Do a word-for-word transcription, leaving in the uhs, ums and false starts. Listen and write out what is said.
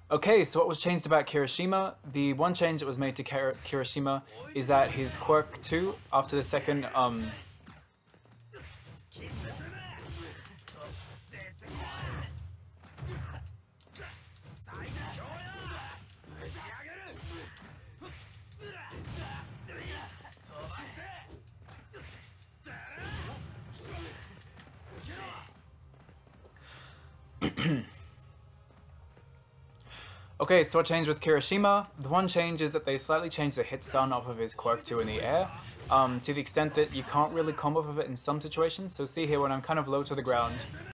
Okay, so what was changed about Kirishima? The one change that was made to Kir Kirishima is that his quirk two, after the second, um... Okay, so what changed with Kirishima? The one change is that they slightly changed the hit stun off of his quirk two in the air, um, to the extent that you can't really combo with it in some situations. So see here, when I'm kind of low to the ground,